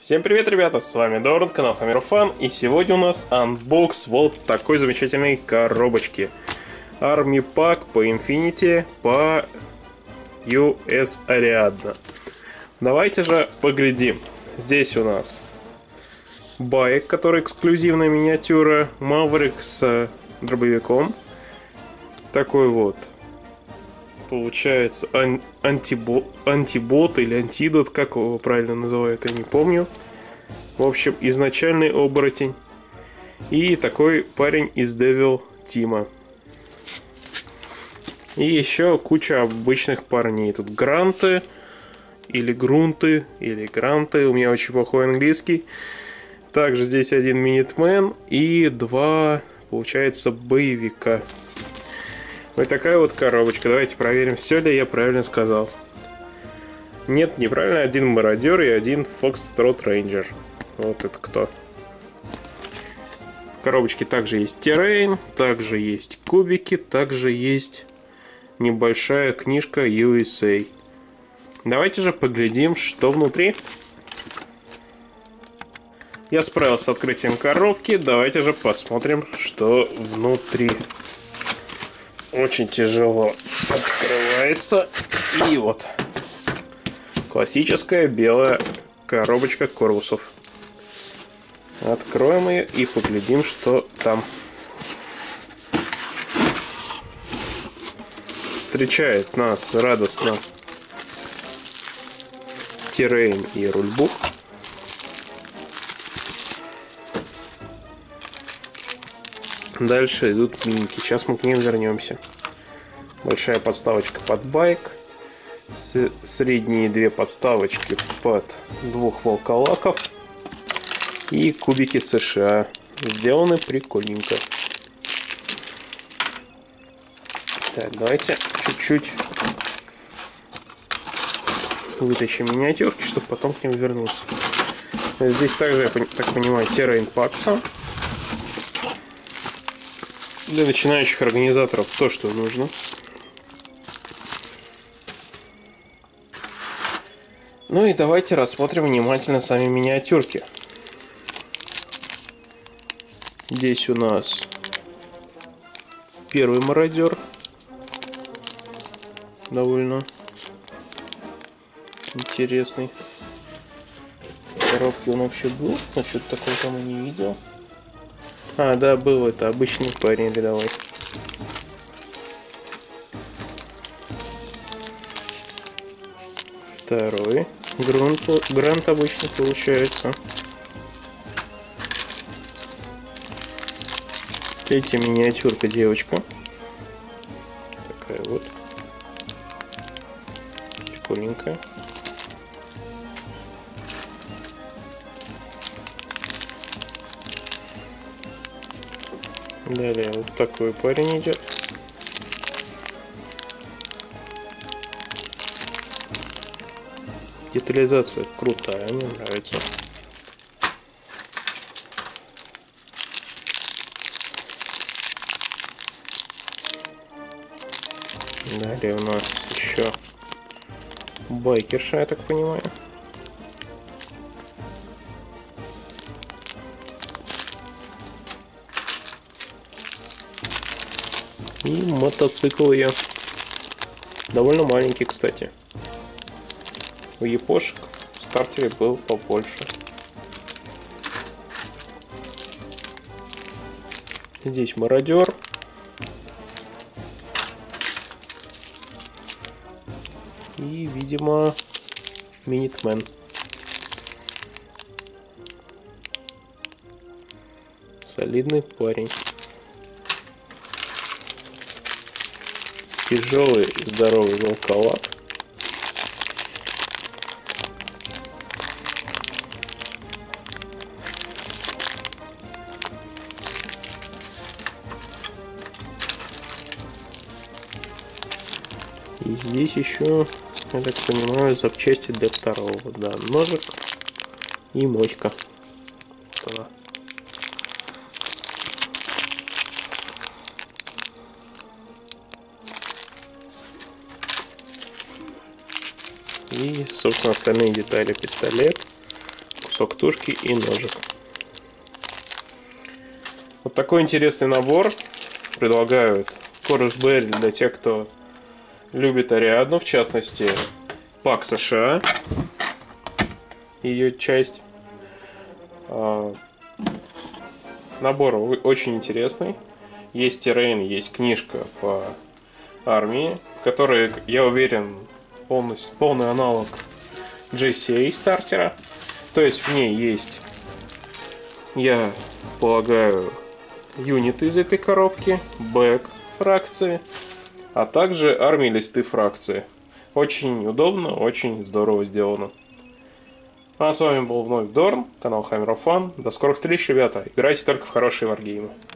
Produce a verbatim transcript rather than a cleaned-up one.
Всем привет, ребята, с вами Дорн, канал Хаммерфан, и сегодня у нас анбокс вот такой замечательной коробочки. Army Pack по Infinity, по ю эс Ariadna. Давайте же поглядим. Здесь у нас байк, который эксклюзивная миниатюра, Maverick с дробовиком. Такой вот, получается, ан антибо антибот или антидот, как его правильно называют, я не помню. В общем, изначальный оборотень. И такой парень из Devil Team. И еще куча обычных парней. Тут гранты, или грунты, или гранты. У меня очень плохой английский. Также здесь один Минитмен и два, получается, боевика. Вот такая вот коробочка. Давайте проверим, все ли я правильно сказал. Нет, неправильно. Один мародер и один Foxtrot Ranger. Вот это кто. В коробочке также есть террейн, также есть кубики, также есть небольшая книжка ю эс эй. Давайте же поглядим, что внутри. Я справился с открытием коробки. Давайте же посмотрим, что внутри. Очень тяжело открывается. И вот классическая белая коробочка корвусов. Откроем ее и поглядим, что там. Встречает нас радостно террейн и рульбук. Дальше идут минки. Сейчас мы к ним вернемся. Большая подставочка под байк. Средние две подставочки под двух волколаков. И кубики США. Сделаны прикольненько. Так, давайте чуть-чуть вытащим миниатюрки, чтобы потом к ним вернуться. Здесь также, я так понимаю, террейн пакса. Для начинающих организаторов то, что нужно. Ну и давайте рассмотрим внимательно сами миниатюрки. Здесь у нас первый мародер. Довольно интересный. В коробке он вообще был, но что-то такого там и не видел. А, да, был, это обычный парень рядовой. Второй. Грунт, грант обычный получается. Третья миниатюрка девочка. Такая вот. Прикольненькая. Далее вот такой парень идет. Детализация крутая, мне нравится. Далее у нас еще байкерша, я так понимаю. И мотоцикл ее. Довольно маленький, кстати. У япошек в стартере был побольше. Здесь мародер. И, видимо, Минитмен. Солидный парень. Тяжелый и здоровый волколак. И здесь еще, я так понимаю, запчасти для второго. Да, ножик и моська. Да. И, собственно, остальные детали: пистолет, кусок тушки и ножик. Вот такой интересный набор предлагают Корус Белли для тех, кто любит Ариадну, в частности, пак США, ее часть. Набор очень интересный. Есть террейн, есть книжка по армии, которая, я уверен, полностью, полный аналог джей си эй стартера. То есть в ней есть, я полагаю, юниты из этой коробки, бэк фракции, а также армии листы фракции. Очень удобно, очень здорово сделано. А с вами был вновь Дорн, канал Hammer of Fun. До скорых встреч, ребята. Играйте только в хорошие варгеймы.